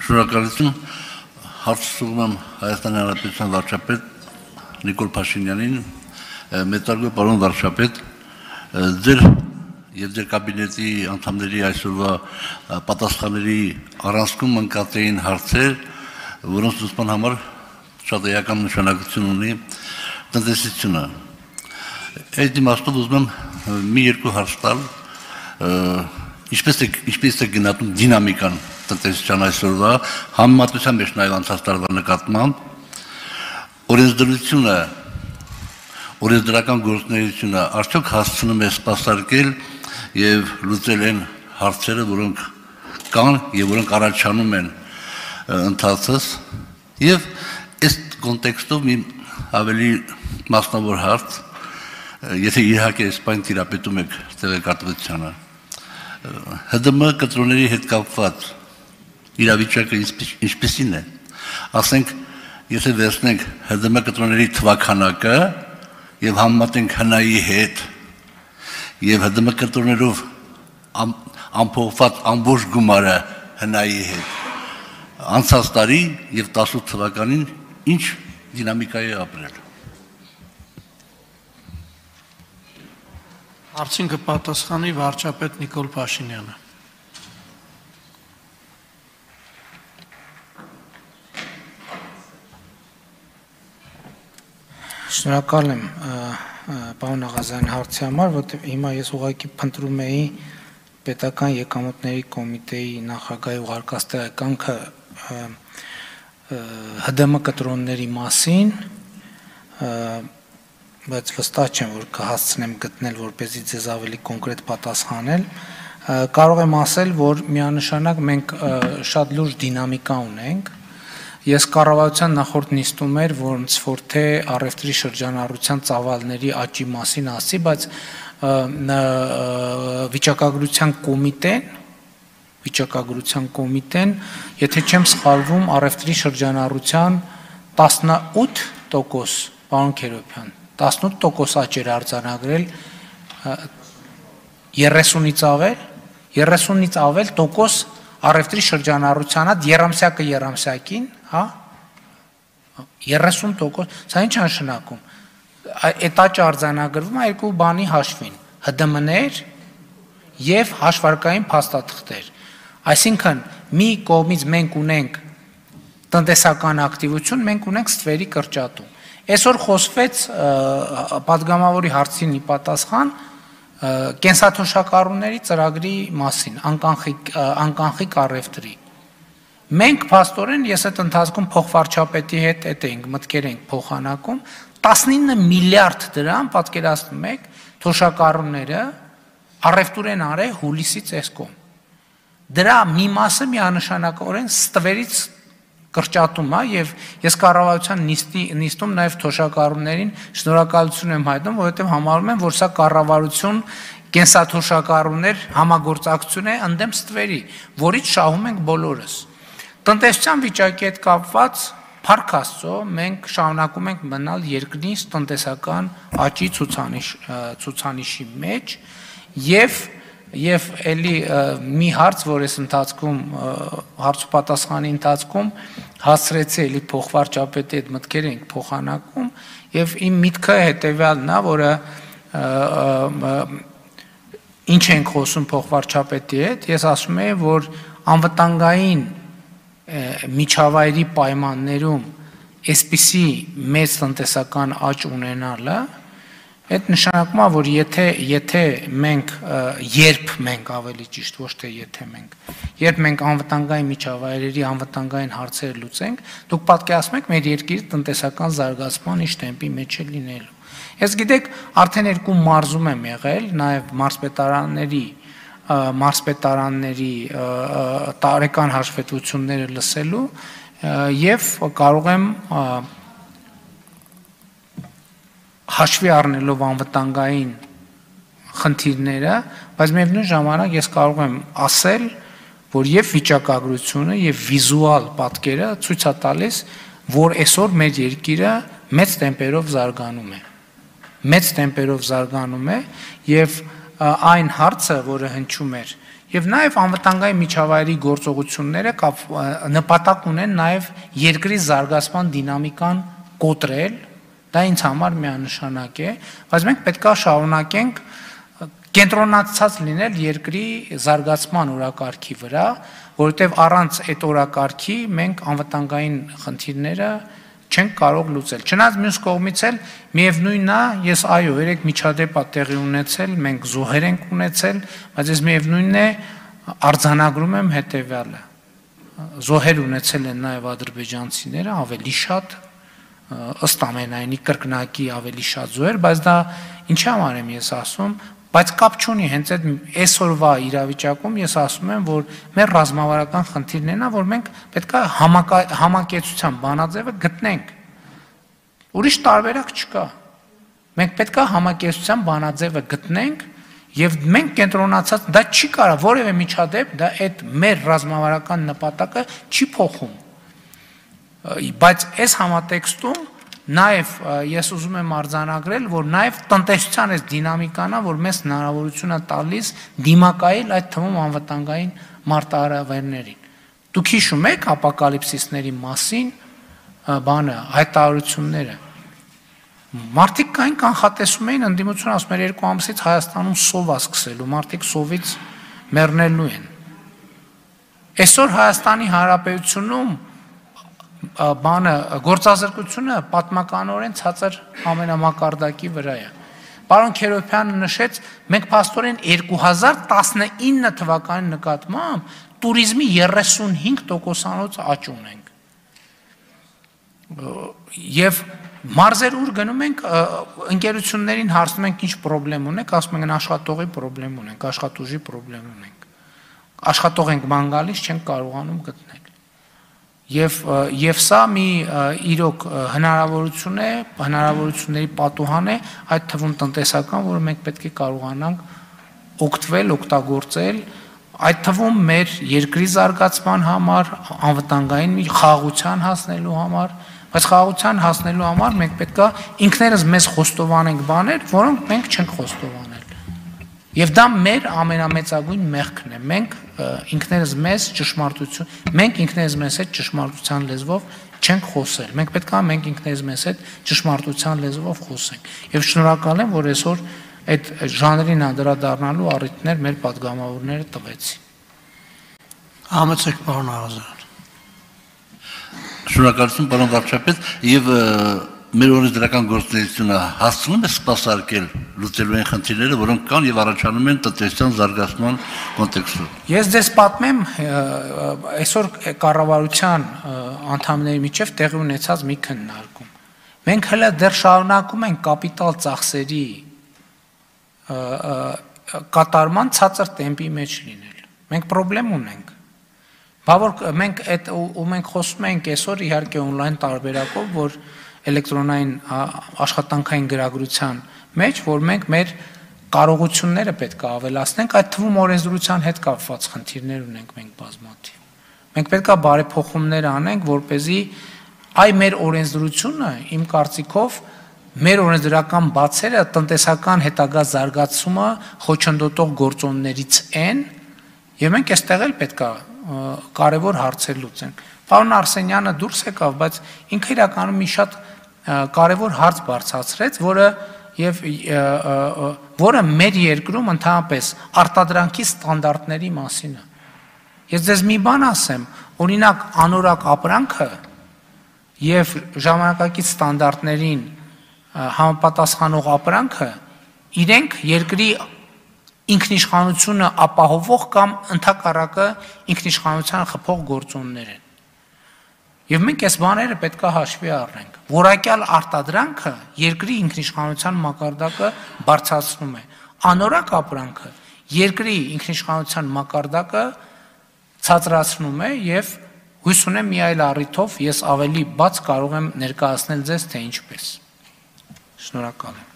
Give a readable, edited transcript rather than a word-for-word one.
Շնորհակալություն հարցում եմ Հայաստանի Հանրապետության վարչապետ Նիկոլ Փաշինյանին, մեծարգո պարոն վարչապետ, ձեր եւ ձեր կաբինետի անդամների այսօրվա պատասխանների առանցքում ընկած էին հարցեր, որոնց լուծման համար շատ էական նշանակություն ունի տնտեսությունը։ Այդ իմաստով ուզում եմ մի երկու հարց տալ, ինչպես է գնահատում դինամիկան տնտեսության այսօրվա համեմատության մեջ նաև անցած տարվա նկատմամբ, օրենսդրությունը, օրենսդրական գործունեությունը արդյոք հասցնում է սպասարկել եւ լուծել այն հարցերը, որոնք կան եւ որոնք առաջանում են ընթացս, եւ այս կոնտեքստով մի ավելի մասնավոր հարց, եթե իհարկե սպայն տիրապետում եք տեղեկատվությանը, ՀԴՄ կտրոնների հետ կապված իրավիճակը ինչպիսին է, ասենք, եթե վերցնենք ՀԴՄ կտրոնների թվաքանակը եւ համեմատենք ՀՆԱ-ի հետ եւ ՀԴՄ կտրոններով ամփոփված ամբողջ գումարը ՀՆԱ-ի հետ, անցած տարի եւ 18 թվականին ինչ դինամիկա է ապրել։ Հարցին կպատասխանի վարչապետ Նիկոլ Փաշինյանը։ Շնորհակալ եմ պարոն Աղազյան հարցի համար, որտեղ հիմա ես ուղղակի փնտրում էի պետական եկամուտների կոմիտեի նախագահի ուղարկած տեղեկանքը ՀԴՄ կտրոնների մասին, բայց վստահ չեմ, որ կհասցնեմ գտնել, որպեսզի ձեզ ավելի կոնկրետ պատասխանել, կարող եմ ասել, որ միանշանակ մենք շատ լուրջ դինամիկա ունենք։ Ես կառավարության նախորդ նիստում էր, ոնց որ թե առևտրի շրջանառության ծավալների աճի մասին ասի, բայց վիճակագրության կոմիտեն, եթե չեմ սխալվում, առևտրի շրջանառության 18%, պարոն Քերոբյան, 18% աճ էր արձանագրել 30-ից ավել տոկոս առևտրի շրջանառությանը երամսյակը երամսյակին, հա, 30%, սա ինչ նշանակում, այդ աճը արձանագրվում է երկու բանի հաշվին, ՀԴՄ-ներ եւ հաշվարկային փաստաթղթեր, այսինքն մի կողմից մենք ունենք տնտեսական ակտիվություն, մենք ունենք ստվերի կրճատում։ Այսօր խոսվեց պատգամավորի հարցին ի պատասխան կենսաթոշակառուների ծրագրի մասին, անկանխիկ առևտրի։ Մենք փաստորեն, ես այդ ընթացքում փոխվարչապետի հետ էինք, մտքեր էինք փոխանակում, 19 միլիարդ դրամ, պատկերացնում եք, թոշակառուները առևտուր են արել հուլիսից էսկոմ։ Դրա մի մասը միանշանակորեն ստվերից կրճատում է եւ ես կառավարության նիստում նաեւ թոշակառուներին շնորհակալություն եմ հայտնում, որովհետեւ համարում եմ, որ սա կառավարություն կենսաթոշակառուներ համագործակցություն է ընդդեմ ստվերի, որից շահում ենք բոլորս։ Տնտեսության վիճակի հետ կապված փառք Աստծո, մենք շարունակում ենք մնալ երկնից տնտեսական աճի ցուցանիշի մեջ եւ էլի մի հարց, որ ես ընթացքում հարց ու պատասխանի ընթացքում հասցրեցի էլի փոխվարչապետի հետ մտքեր ենք փոխանակում եւ իմ միտքը հետեւյալն է, որը ինչ ենք խոսում փոխվարչապետի հետ, ես ասում եմ, որ անվտանգային միջավայրի պայմաններում այսպիսի մեծ տնտեսական աճ ունենալը այդ նշանակում է, որ եթե մենք, երբ մենք ավելի ճիշտ, ոչ թե եթե մենք, երբ մենք անվտանգային միջավայրերի անվտանգային հարցերը լուծենք, դուք պատկերացնում եք մեր երկրի տնտեսական զարգացման ինչ տեմպի մեջ է լինելու։ Ես գիտեք, արդեն երկու մարզում եմ եղել, նաև մարզպետարանների տարեկան հաշվետվությունները լսելու եւ կարող եմ հաշվի առնելով անվտանգային խնդիրները, բայց միևնույն ժամանակ ես կարող եմ ասել, որ եւ վիճակագրությունը եւ վիզուալ պատկերը ցույց է տալիս, որ այսօր մեր երկիրը մեծ տեմպերով զարգանում է եւ այն հարցը, որը հնչում էր, Եվ նաև անվտանգային միջավայրի գործողությունները նպատակ ունեն նաև երկրի զարգացման դինամիկան կոտրել, դա ինձ համար միանշանակ է, բայց մենք պետք է շարունակենք կենտրոնացած լինել երկրի զարգացման օրակարգի վրա, որովհետև առանց այդ օրակարգի մենք անվտանգային խնդիրները չենք կարող լուծել։ Չնայած մյուս կողմից էլ միևնույնն է, ես այո, երեք միջադեպ է տեղի ունեցել, մենք զոհեր ենք ունեցել, բայց ես միևնույնն է արձանագրում եմ հետևյալը։ Զոհեր ունեցել են նաև ադրբեջանցիները, ավելի շատ, ըստ ամենայնի կրկնակի ավելի շատ զոհեր, բայց դա ինչի համար եմ ես ասում, բայց կապ չունի հենց այդ այսօրվա իրավիճակում ես ասում եմ, որ մեր ռազմավարական խնդիրն է, որ մենք պետք է համակեցության բանաձևը գտնենք։ Ուրիշ տարբերակ չկա։ Մենք պետք է համակեցության բանաձևը գտնենք եւ մենք կենտրոնացած դա չի կարա որևէ միջադեպ դա այդ մեր ռազմավարական նպատակը չի փոխում։ Բայց այս համատեքստում նաև ես ուզում եմ արձանագրել, որ նաև տնտեսության այս դինամիկան է, որ մեզ հնարավորություն է տալիս դիմակայել այդ թվում անվտանգային մարտահրավերներին։ Դուք հիշում եք ապոկալիպսիսների մասին հայտարարությունները։ Մարդիկ կային կանխատեսում էին ընդդիմությունը ասում էր 2 ամսից Հայաստանում սով է սկսելու, մարդիկ սովից մեռնելու են։ Այսօր Հայաստանի Հանրապետությունում գործազրկությունը պատմականորեն ցածր ամենամակարդակի վրա է։ Պարոն Քերոբյանը նշեց, մենք փաստորեն 2019 թվականի նկատմամբ տուրիզմի 35%-անոց աճ ունենք։ Եվ մարզեր ուր գնում ենք, ընկերություններին հարցնում ենք ինչ խնդրեմ ունեք, ասում են աշխատողի խնդրեմ ունենք, աշխատուժի խնդրեմ ունենք։ Աշխատող ենք ման գալիս, չենք կարողանում գտնել։ Եվ սա մի իրոք հնարավորություն է, հնարավորությունների պատուհան է, այդ թվում տնտեսական, որը մենք պետք է կարողանանք օգտվել, օգտագործել, այդ թվում մեր երկրի զարգացման համար, անվտանգային մի խաղաղության հասնելու համար, բայց խաղաղության հասնելու համար մենք պետք է ինքներս մեզ խոստովանենք բաներ, որոնք մենք չենք խոստովանել։ Եվ դա մեր ամենամեծագույն մեղքն է։ Մենք ինքներս մեզ հետ ճշմարտության լեզվով չենք խոսել։ Մենք պետք է մենք ինքներս մեզ հետ ճշմարտության լեզվով խոսենք։ Եվ շնորհակալ եմ, որ այսօր այդ ժանրին անդրադառնալու առիթներ մեր պատգամավորները տվեցին։ Համեցեք, պարոն Արազարյան։ Շնորհակալություն, պարոն վարչապետ, եւ մեր օրենսդրական գործունեությունը հասցնում է սպասարկել լուծելու այն խնդիրները, որոնք կան եւ առաջանում են տնտեսության զարգացման կոնտեքստում։ Ես ձեզ պատմեմ այսօր կառավարության անդամների միջև տեղի ունեցած մի քննարկում։ Մենք հələ դեռ շարունակում ենք կապիտալ ծախսերի կատարման ցածր տեմպի մեջ լինել։ Մենք խնդրեմ ունենք։ Բա որ մենք խոսում ենք այսօր իհարկե on-line տարբերակով, որ էլեկտրոնային աշխատանքային գրագրության մեջ, որ մենք մեր կարողությունները պետք է ավելացնենք, այդ թվում օրենսդրության հետ կապված խնդիրներ ունենք մենք բազմաթիվ։ Մենք պետք է բարեփոխումներ անենք, որպեսզի այ մեր օրենսդրությունը, իմ կարծիքով, մեր օրենսդրական բացերը տնտեսական հետագա զարգացումը խոչընդոտող գործոններից են, եւ մենք այստեղ էլ պետք է կարևոր հարցեր լուծենք։ Պարոն Արսենյանը դուրս եկավ, բայց ինքը իրականում մի շատ կարևոր հարց բարձրացրեց, որը մեր երկրում ընդհանրապես արտադրանքի ստանդարտների մասին է։ Ես ձեզ մի բան ասեմ, օրինակ անորակ ապրանքը եւ ժամանակակից ստանդարտներին համապատասխանող ապրանքը իրենք երկրի ինքնիշխանությունը ապահովող կամ ընդհակառակը ինքնիշխանության խփող գործոններ են։ Եվ մենք այս բաները պետք է հաշվի առնենք։ Որակյալ արտադրանքը երկրի ինքնիշխանության մակարդակը բարձրացնում է։ Անորակ ապրանքը երկրի ինքնիշխանության մակարդակը ցածրացնում է եւ հույս ունեմ մի այլ առիթով ես ավելի բաց կարող եմ ներկայացնել ձեզ թե ինչպես։ Շնորհակալ եմ։